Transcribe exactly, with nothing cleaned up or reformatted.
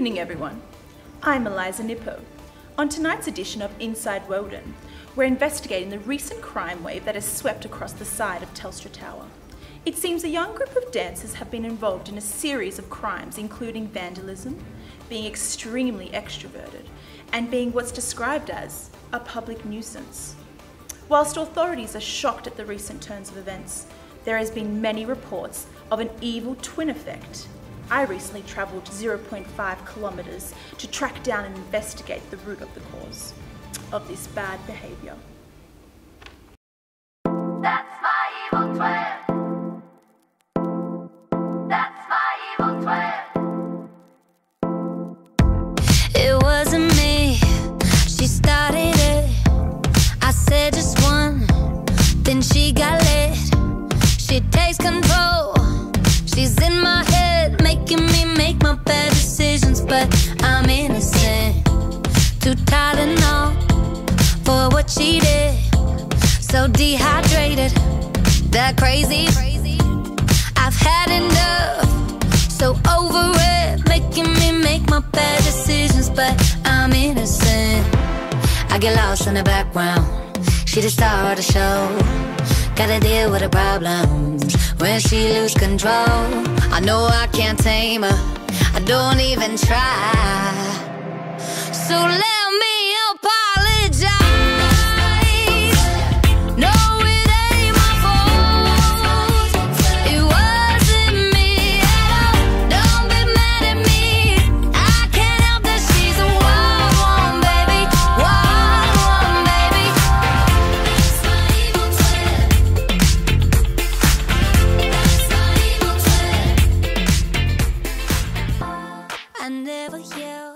evening, everyone. I'm Eliza Nippo. On tonight's edition of Inside Weldon, we're investigating the recent crime wave that has swept across the side of Telstra Tower. It seems a young group of dancers have been involved in a series of crimes, including vandalism, being extremely extroverted, and being what's described as a public nuisance. Whilst authorities are shocked at the recent turns of events, there has been many reports of an evil twin effect. I recently travelled zero point five kilometres to track down and investigate the root of the cause of this bad behaviour. That's my evil twin. That's my evil twin. It wasn't me, she started it. I said just one, then she got lit. She takes control, she's in my head, making me make my bad decisions. But I'm innocent, too Tylenol for what she did. So dehydrated, that crazy. I've had enough, so over it, making me make my bad decisions. But I'm innocent, I get lost in the background. She the star of the show, gotta deal with her problems when she lose control. I know I can't tame her, I don't even try. So let me apologize. No, it ain't my fault. It wasn't me at all. Don't be mad at me. I can't help that she's a wild one, baby. Wild one, baby. That's my evil twin. That's my evil twin. I never yelled.